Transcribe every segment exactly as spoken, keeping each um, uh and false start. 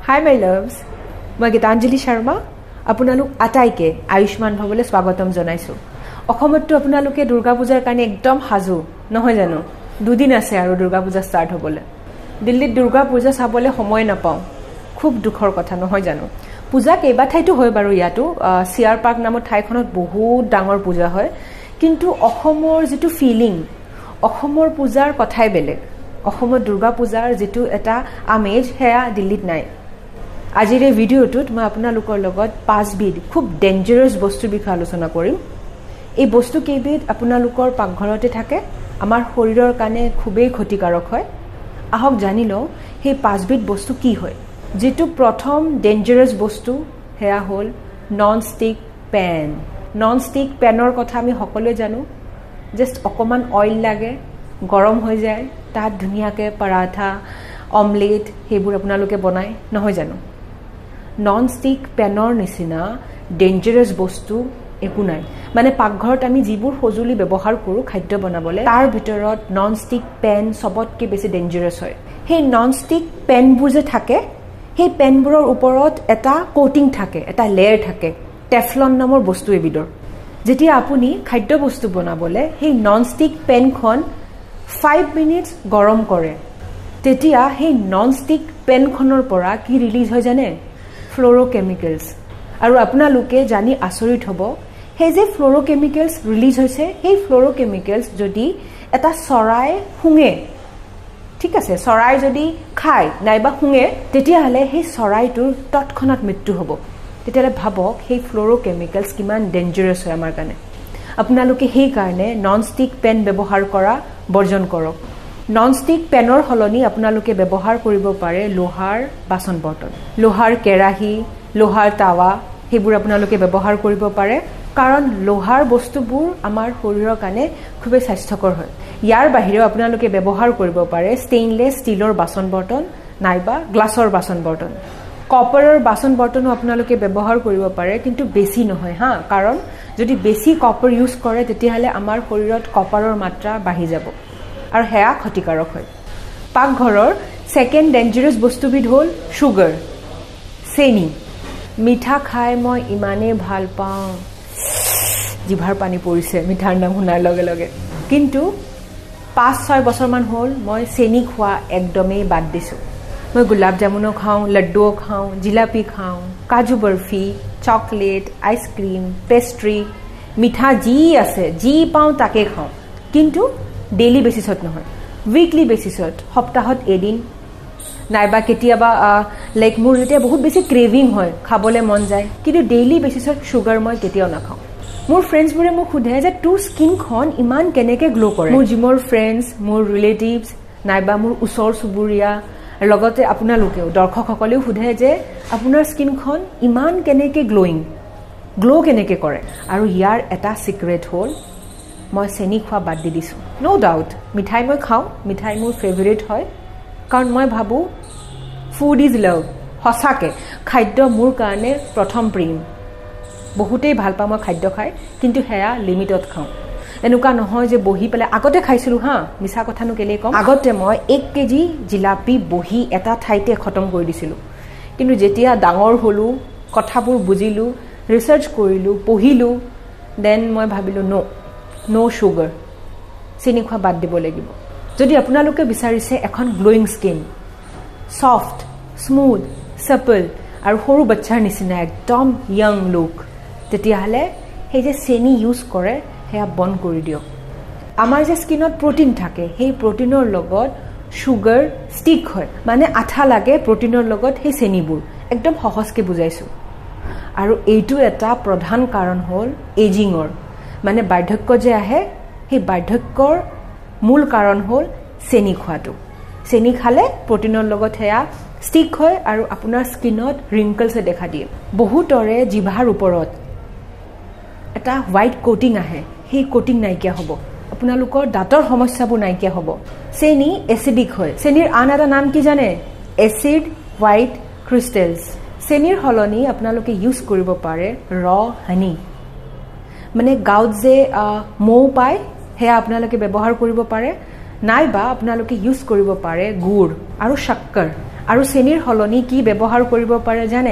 Hi my loves, মই গীতাঞ্জলি শৰ্মা আপোনালোক আটাইকে আয়ুষ্মান ভৱলৈ স্বাগতম জনাইছো। অসমতো আপোনালোকে দুৰ্গা পূজাৰ কাৰণে একদম হাজু নহয় জানো? দুদিন আছে আৰু দুৰ্গা পূজা ষ্টাৰ্ট হ'বলৈ। দিল্লীত দুৰ্গা পূজা চাবলৈ সময় নাপাওঁ, খুব দুখৰ কথা নহয় জানো? পূজা কেইবা ঠাইতো হয় বাৰু, ইয়াতো চিআৰ পাৰ্ক নামৰ ঠাইখনত বহুত ডাঙৰ পূজা হয়, কিন্তু অসমৰ যিটো ফিলিং, অসমৰ পূজাৰ কথাই বেলেগ। অসমৰ দুৰ্গা পূজাৰ যিটো এটা আমেজ সেয়া দিল্লীত নাই। আজিৰ এই ভিডিঅ'টোত মই আপোনালোকৰ লগত পাঁচবিধ খুব ডেঞ্জাৰাছ বস্তুৰ বিষয়ে আলোচনা কৰিম। এই বস্তু কেইবিধ আপোনালোকৰ পাকঘৰতে থাকে, আমাৰ শৰীৰৰ কাৰণে খুবেই ক্ষতিকাৰক হয়। আহক জানি লওঁ সেই পাঁচবিধ বস্তু কি হয়। যিটো প্ৰথম ডেঞ্জাৰাছ বস্তু সেয়া হ'ল non stick pan. Non stick পেনৰ কথা আমি সকলোৱে জানো। জাষ্ট অকণমান অইল লাগে, গৰম হৈ যায়, তাত ধুনীয়াকৈ পৰাঠা, অমলেট সেইবোৰ আপোনালোকে বনায় নহয় জানো? নন ষ্টিক পেনৰ নিচিনা ডেঞ্জাৰাছ বস্তু একো নাই। মানে পাকঘৰত আমি যিবোৰ সঁজুলি ব্যৱহাৰ কৰোঁ খাদ্য বনাবলৈ, তাৰ ভিতৰত নন ষ্টিক পেন চবতকৈ বেছি ডেঞ্জাৰাছ হয়। সেই নন ষ্টিক পেনবোৰ যে থাকে, সেই পেনবোৰৰ ওপৰত এটা কোটিং থাকে, এটা লেয়াৰ থাকে, টেফলন নামৰ বস্তু এবিধৰ। যেতিয়া আপুনি খাদ্য বস্তু বনাবলৈ সেই নন ষ্টিক পেনখন ফাইভ মিনিটছ গৰম কৰে, তেতিয়া সেই নন ষ্টিক পেনখনৰ পৰা কি ৰিলিজ হয় জানে? ফ্ল'ৰ'কেমিকেলছ। আৰু আপোনালোকে জানি আচৰিত হ'ব, সেই যে ফ্ল'ৰ'কেমিকেলছ ৰিলিজ হৈছে, সেই ফ্ল'ৰ'কেমিকেলছ যদি এটা চৰাই শুঙে, ঠিক আছে, চৰাই যদি খায় নাইবা শুঙে, তেতিয়াহ'লে সেই চৰাইটোৰ তৎক্ষণাত মৃত্যু হ'ব। তেতিয়াহ'লে ভাবক সেই ফ্ল'ৰ'কেমিকেলছ কিমান ডেঞ্জাৰাছ হয় আমাৰ কাৰণে। আপোনালোকে সেইকাৰণে নন ষ্টিক পেন ব্যৱহাৰ কৰা বৰ্জন কৰক। নন ষ্টিক পেনৰ সলনি আপোনালোকে ব্যৱহাৰ কৰিব পাৰে লোহাৰ বাচন বৰ্তন, লোহাৰ কেৰাহী, লোহাৰ টাৱা, সেইবোৰ আপোনালোকে ব্যৱহাৰ কৰিব পাৰে, কাৰণ লোহাৰ বস্তুবোৰ আমাৰ শৰীৰৰ কাৰণে খুবেই স্বাস্থ্যকৰ হয়। ইয়াৰ বাহিৰেও আপোনালোকে ব্যৱহাৰ কৰিব পাৰে ষ্টেইনলেছ ষ্টীলৰ বাচন বৰ্তন নাইবা গ্লাছৰ বাচন বৰ্তন। কপাৰৰ বাচন বৰ্তনো আপোনালোকে ব্যৱহাৰ কৰিব পাৰে, কিন্তু বেছি নহয় হা, কাৰণ যদি বেছি কপাৰ ইউজ কৰে তেতিয়াহ'লে আমাৰ শৰীৰত কপাৰৰ মাত্ৰা বাঢ়ি যাব আৰু সেয়া ক্ষতিকাৰক হয়। পাকঘৰৰ ছেকেণ্ড ডেঞ্জাৰাছ বস্তুবিধ হ'ল চুগাৰ, চেনি। মিঠা খাই মই ইমানেই ভাল পাওঁ, জিভাৰ পানী পৰিছে মিঠাৰ নাম শুনাৰ লগে লগে, কিন্তু পাঁচ ছয় বছৰমান হ'ল মই চেনি খোৱা একদমেই বাদ দিছোঁ। মই গোলাপ জামুনো খাওঁ, লাড্ডুও খাওঁ, জিলাপি খাওঁ, কাজু বৰফি, চকলেট, আইচক্ৰীম, পেষ্ট্ৰি, মিঠা যি আছে যি পাওঁ তাকে খাওঁ, কিন্তু ডেইলি বেচিছত নহয়, উইকলি বেচিছত, সপ্তাহত এদিন নাইবা কেতিয়াবা লাইক মোৰ যেতিয়া বহুত বেছি ক্ৰেভিং হয়, খাবলৈ মন যায়, কিন্তু ডেইলি বেচিছত চুগাৰ মই কেতিয়াও নাখাওঁ। মোৰ ফ্ৰেণ্ডছবোৰে মোক সোধে যে তোৰ স্কিনখন ইমান কেনেকৈ গ্ল' কৰে। মোৰ জিমৰ ফ্ৰেণ্ডছ, মোৰ ৰিলেটিভছ নাইবা মোৰ ওচৰ চুবুৰীয়া, লগতে আপোনালোকেও দৰ্শকসকলেও সোধে যে আপোনাৰ স্কিনখন ইমান কেনেকৈ গ্ল'য়িং, গ্ল' কেনেকৈ কৰে। আৰু ইয়াৰ এটা ছিক্ৰেট হ'ল মই চেনি খোৱা বাদ দি দিছোঁ। ন' ডাউট মিঠাই মই খাওঁ, মিঠাই মোৰ ফেভৰেট হয়, কাৰণ মই ভাবোঁ ফুড ইজ লাভ। সঁচাকৈ খাদ্য মোৰ কাৰণে প্ৰথম প্ৰেম। বহুতেই ভাল পাওঁ মই খাদ্য খাই, কিন্তু সেয়া লিমিটত খাওঁ। এনেকুৱা নহয় যে বহি পেলাই, আগতে খাইছিলোঁ হা, মিছা কথানো কেলেই ক'ম, আগতে মই এক কেজি জিলাপি বহি এটা ঠাইতে খতম কৰি দিছিলোঁ। কিন্তু যেতিয়া ডাঙৰ হ'লোঁ, কথাবোৰ বুজিলোঁ, ৰিচাৰ্চ কৰিলোঁ, পঢ়িলোঁ, দেন মই ভাবিলোঁ ন' ন' চুগাৰ, চেনি খোৱা বাদ দিব লাগিব। যদি আপোনালোকে বিচাৰিছে এখন গ্ল'য়িং স্কিন, ছফ্ট, স্মুথ, চাপল আৰু সৰু বাচ্চাৰ নিচিনা একদম য়ং লুক, তেতিয়াহ'লে সেই যে চেনি ইউজ কৰে সেয়া বন্ধ কৰি দিয়ক। আমাৰ যে স্কিনত প্ৰটিন থাকে, সেই প্ৰটিনৰ লগত চুগাৰ ষ্টিক হয়, মানে আঠা লাগে প্ৰটিনৰ লগত সেই চেনিবোৰ, একদম সহজকৈ বুজাইছোঁ। আৰু এইটো এটা প্ৰধান কাৰণ হ'ল এজিঙৰ, মানে বাৰ্ধক্য যে আহে, সেই বাৰ্ধক্যৰ মূল কাৰণ হ'ল চেনি খোৱাটো। চেনি খালে প্ৰটিনৰ লগত সেয়া ষ্টিক হয় আৰু আপোনাৰ স্কিনত ৰিংকলছে দেখা দিয়ে। বহুতৰে জিভাৰ ওপৰত এটা হোৱাইট কোটিং আহে, সেই কোটিং নাইকিয়া হ'ব, আপোনালোকৰ দাঁতৰ সমস্যাবোৰ নাইকিয়া হ'ব। চেনি এচিডিক হয়। চেনিৰ আন এটা নাম কি জানে? Acid white crystals. চেনিৰ সলনি আপোনালোকে ইউজ কৰিব পাৰে ৰ হানি, মানে গাঁৱত যে মৌ পায় সেয়া আপোনালোকে ব্যৱহাৰ কৰিব পাৰে, নাইবা আপোনালোকে ইউজ কৰিব পাৰে গুড় আৰু শক্কৰ। আৰু চেনিৰ হলনি কি ব্যৱহাৰ কৰিব পাৰে জানে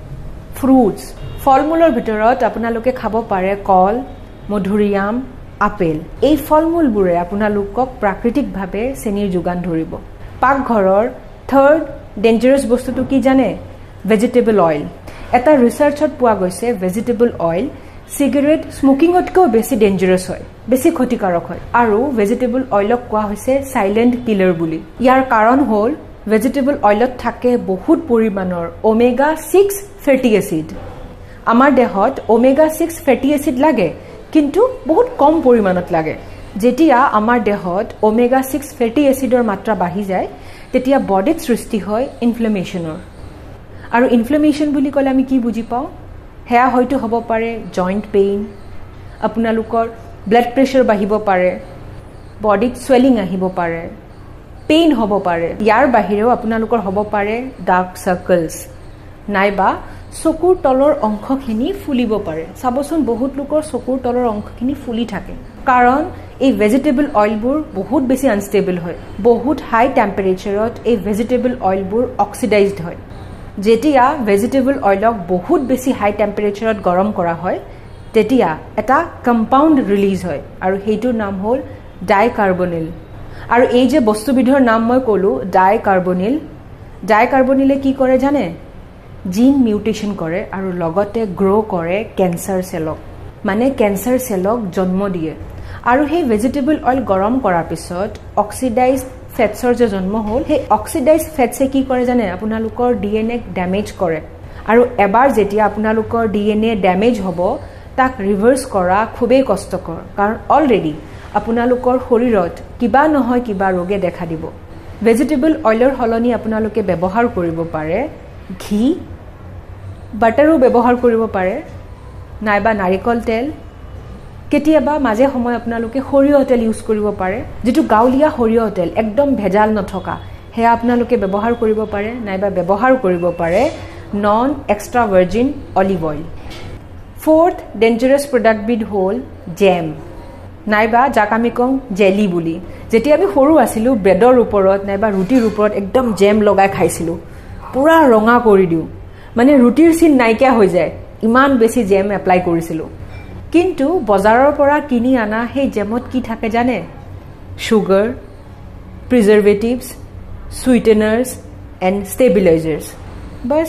ফ্ৰুটস ফলমূলৰ ভিতৰত আপোনালোকে খাব পাৰে কল মধুৰিআম আপেল এই ফলমূলবোৰে আপোনালোকক প্ৰাকৃতিকভাৱে চেনিৰ যোগান ধৰিব পাকঘৰৰ থাৰ্ড ডেঞ্জাৰাছ বস্তুটো কি জানে ভেজিটেবল অইল এটা ৰিসাৰ্চত পোৱা গৈছে ভেজিটেবল অইল সিগাৰেট স্মোকিংতকৈ বেছি ডেঞ্জাৰাছ হয় বেছি ক্ষতিকাৰক হয় আৰু ভেজিটেবল অইলক কোৱা হৈছে সাইলেন্ট কিলাৰ বুলি ইয়াৰ কাৰণ হ'ল ভেজিটেবল অইলত থাকে বহুত পৰিমাণৰ ওমেগা ছিক্স ফেটি এসিড আমাৰ দেহত ওমেগা ছিক্স ফেটি এসিড লাগে কিন্তু বহুত কম পৰিমাণত লাগে যেতিয়া আমাৰ দেহত ওমেগা ছিক্স ফেটি এসিডৰ মাত্ৰা বাঢ়ি যায় তেতিয়া বডিত সৃষ্টি হয় ইনফ্লেমেশনৰ আৰু ইনফ্লেমেশন বুলি ক'লে আমি কি বুজি পাওঁ হেয়া হয়তো হ'ব পাৰে জইণ্ট পেইন আপোনালোকৰ ব্লাড প্ৰেছাৰ বাঢ়িব পাৰে বডিত সোয়েলিং আহিব পাৰে পেইন হ'ব পাৰে ইয়াৰ বাহিৰেও আপোনালোকৰ হ'ব পাৰে ডাৰ্ক সাৰ্কলছ নাইবা চকুৰ তলৰ অংশখিনি ফুলিব পাৰে চাবচোন বহুত লোকৰ চকুৰ তলৰ অংশখিনি ফুলি থাকে কাৰণ এই ভেজিটেবল অইলবোৰ বহুত বেছি আনষ্টেবল হয় বহুত হাই টেম্পাৰেচাৰত এই ভেজিটেবল অইলবোৰ অক্সিডাইজড হয় যেতিয়া ভেজিটেবল অইলক বহুত বেছি হাই টেম্পাৰেচাৰত গৰম কৰা হয় তেতিয়া এটা কম্পাউণ্ড ৰিলিজ হয় আৰু সেইটোৰ নাম হ'ল ডাইকাৰ্বনিল আৰু এই যে বস্তুবিধৰ নাম মই ক'লো ডাইকাৰ্বনিল ডাইকাৰ্বনিলে কি কৰে জানে জিন মিউটেশন কৰে আৰু লগতে গ্ৰো কৰে ক্যান্সাৰ সেলক মানে ক্যান্সাৰ সেলক জন্ম দিয়ে আৰু সেই ভেজিটেবল অইল গৰম কৰাৰ পিছত অক্সিডাইজড ফেটছৰ যে জন্ম হ'ল সেই অক্সিডাইজড ফেটছে কি কৰে জানে আপোনালোকৰ ডিএনএ ড্যামেজ কৰে আৰু এবাৰ যেতিয়া আপোনালোকৰ ডিএনএ ড্যামেজ হ'ব তাক ৰিভাৰ্স কৰা খুবেই কষ্টকৰ কাৰণ অলৰেডি আপোনালোকৰ শৰীৰত কিবা নহয় কিবা ৰোগে দেখা দিব ভেজিটেবল অইলৰ হলনি আপোনালোকে ব্যৱহাৰ কৰিব পাৰে ঘি বাটাৰো ব্যৱহাৰ কৰিব পাৰে নাইবা নাৰিকল তেল কেতিয়াবা মাজে সময় আপোনালোকে সৰিয়হ তেল ইউজ কৰিব পাৰে যেটো গাউলিয়া সৰিয়হ তেল একদম ভেজাল নথকা হে আপোনালোকে ব্যৱহাৰ কৰিব পাৰে নাইবা ব্যৱহাৰ কৰিব পাৰে non extra virgin olive oil fourth dangerous product বিড হ'ল জেম নাইবা যাক আমি কওঁ জেলি বুলি যেতিয়া আমি সৰু আছিলো ব্ৰেডৰ ওপৰত নাইবা ৰুটিৰ ওপৰত একদম জেম লগাই খাইছিলো পুৰা ৰঙা কৰি দিও মানে ৰুটিৰ চিন নাইকিয়া হৈ যায় ইমান বেছি জেম এপ্লাই কৰিছিলো কিন্তু বজাৰৰ পৰা কিনি আনা সেই জেমত কি থাকে জানে সুগাৰ প্ৰিজাৰভেটিভস সুইটেনাৰ্স এণ্ড ষ্টেবিলাইজাৰ্স বাস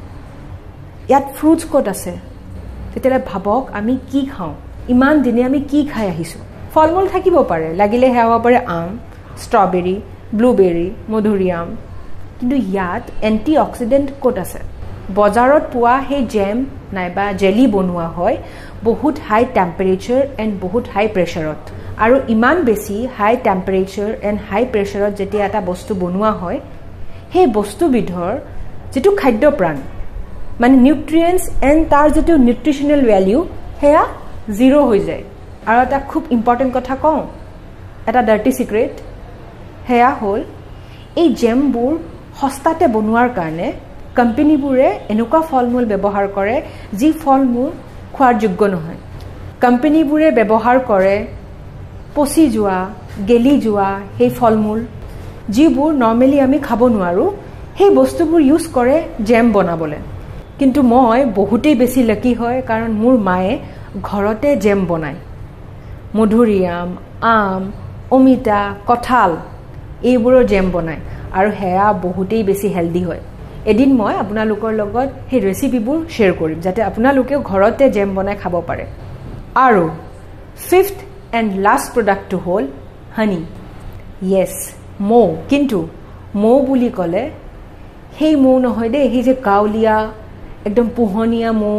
ইয়াত ফ্ৰুটছ ক'ত আছে তেতিয়ালে ভাবক আমি কি খাওঁ ইমান দিনে আমি কি খাই আহিছো ফলমূল থাকিব পাৰে লাগিলে হেয়া হ'ব পাৰে আম ষ্ট্ৰবেৰী ব্লুবেৰী মধুৰিআম কিন্তু ইয়াত এন্টি অক্সিডেন্ট ক'ত আছে বজাৰত পোৱা সেই জেম নাইবা জেলি বনোৱা হয় বহুত হাই টেম্পাৰেচাৰ এণ্ড বহুত হাই প্ৰেছাৰত আৰু ইমান বেছি হাই টেম্পাৰেচাৰ এণ্ড হাই প্ৰেছাৰত যেতিয়া এটা বস্তু বনোৱা হয় সেই বস্তুবিধৰ যেটো খাদ্য প্ৰাণ মানে নিউট্ৰিয়েন্টছ এণ্ড তাৰ যেটো নিউট্ৰিশনাল ভ্যালু হেয়া জিৰো হৈ যায় আৰু এটা খুব ইম্পৰ্টেণ্ট কথা কওঁ এটা ডাৰ্টি সিক্ৰেট হেয়া হ'ল এই জেমবোৰ সস্তাতে বনোৱাৰ কাৰণে কোম্পানীবোৰে এনেকুৱা ফলমূল ব্যৱহাৰ কৰে যি ফলমূল খোৱাৰ যোগ্য নহয় কোম্পানীবোৰে ব্যৱহাৰ কৰে পচি যোৱা গেলি যোৱা সেই ফলমূল যিবোৰ নৰ্মেলি আমি খাব নোৱাৰো সেই বস্তুবোৰ ইউজ কৰে জেম বনাবলৈ কিন্তু মই বহুতেই বেছি লাকি হয় কাৰণ মোৰ মায়ে ঘৰতে জেম বনায় মধুৰিআম আম অমিতা কঁঠাল এইবোৰৰ জেম বনায় আৰু হেয়া বহুতেই বেছি হেলদি হয় এদিন মই আপোনালোকৰ লগত সেই ৰেচিপিবোৰ শেয়াৰ কৰিম যাতে আপোনালোকেও ঘৰতে জেম বনাই খাব পাৰে আৰু ফিফথ এণ্ড লাষ্ট প্ৰডাক্টটো হ'ল হানি ইয়েছ মৌ কিন্তু মৌ বুলি ক'লে সেই মৌ নহয় দেই সেই যে গাউলিয়া একদম পোহনীয়া মৌ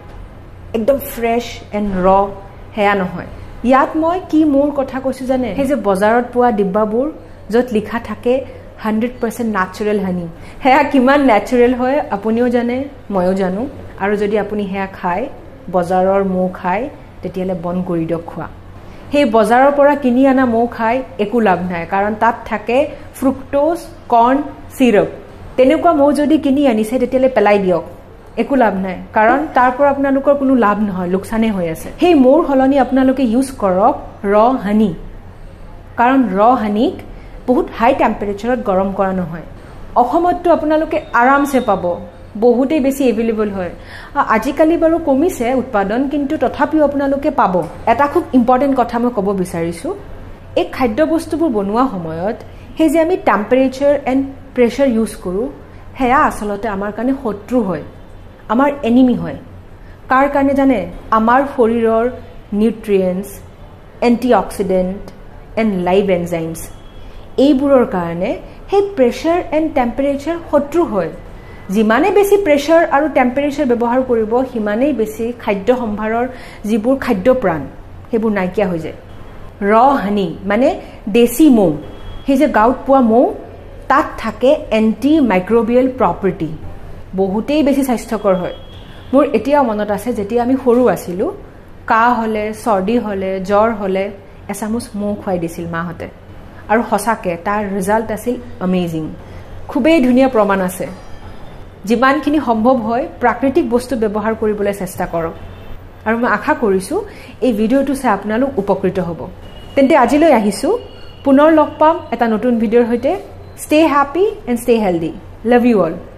একদম ফ্ৰেছ এণ্ড ৰ হেয়া নহয় ইয়াত মই কি মৌৰ কথা কৈছো জানে সেই যে বজাৰত পোৱা ডিব্বাবোৰ য'ত লিখা থাকে হাণ্ড্ৰেড পাৰ্চেণ্ট ন্যাচাৰেল হানি হেয়া কিমান ন্যাচাৰেল হয় আপুনিও জানে ময়ো জানো আৰু যদি আপুনি হেয়া খায় বজাৰৰ মৌ খায় তেতিয়ালে বন কৰি দিয়ক খোৱা সেই বজাৰৰ পৰা কিনি আনা মৌ খাই একো লাভ নাই কাৰণ তাত থাকে ফ্ৰুক্টোজ কৰ্ন সিৰাপ তেনেকুৱা মৌ যদি কিনি আনিছে তেতিয়ালে পেলাই দিয়ক একো লাভ নাই কাৰণ তাৰ পৰা আপোনালোকৰ কোনো লাভ নহয় লোকসানে হৈ আছে সেই মৌৰ হলনি আপোনালোকে ইউজ কৰক ৰ হানি কাৰণ ৰ হানিক বহুত হাই টেম্পাৰেচাৰত গৰম কৰা নহয় অসমতটো আপোনালোকে আৰামছে পাব বহুতেই বেছি এভেইলেবল হয় আজিকালি বাৰু কমিছে উৎপাদন কিন্তু তথাপিও আপোনালোকে পাব এটা খুব ইম্পৰ্টেন্ট কথা মই ক'ব বিচাৰিছো এই খাদ্য বস্তুবোৰ বনোৱা সময়ত হে যে আমি টেম্পাৰেচাৰ এণ্ড প্ৰেছাৰ ইউজ কৰো হেয়া আসলতে আমাৰ কাৰণে শত্ৰু হয় আমাৰ এনিমি হয় কাৰ কাৰণে জানে আমাৰ শৰীৰৰ nutrients antioxidant and live enzymes এইবোৰৰ কাৰণে সেই প্ৰেছাৰ এণ্ড টেম্পাৰেচাৰ শত্ৰু হয় যিমানে বেছি প্ৰেছাৰ আৰু টেম্পাৰেচাৰ ব্যৱহাৰ কৰিব সিমানেই বেছি খাদ্য সম্ভাৰৰ যিবোৰ খাদ্য প্ৰাণ সেইবোৰ নাইকিয়া হৈ যায় ৰ হানি মানে দেশী মৌ সেই যে গাঁৱত পোৱা মৌ তাত থাকে এন্টি মাইক্ৰোবিয়েল প্ৰপাৰ্টি বহুতেই বেছি স্বাস্থ্যকৰ হয় মোৰ এতিয়াও মনত আছে যেতিয়া আমি সৰু আছিলো কাহ হলে চৰ্দি হলে জ্বৰ হলে এচামুচ মৌ খুৱাই দিছিল মাহঁতে আৰু হসাকে তাৰ ৰিজাল্ট আছিল অমেজিং খুবেই ধুনীয়া প্ৰমাণ আছে যিমানখিনি সম্ভৱ হয় প্ৰাকৃতিক বস্তু ব্যৱহাৰ কৰিবলৈ চেষ্টা কৰক আৰু মই আশা কৰিছো এই ভিডিঅটো চাই আপোনালোক উপকৃত হ'ব তেন্তে আজিলৈ আহিছো পুনৰ লগ পাম এটা নতুন ভিডিঅৰ সৈতে stay happy and stay healthy love you all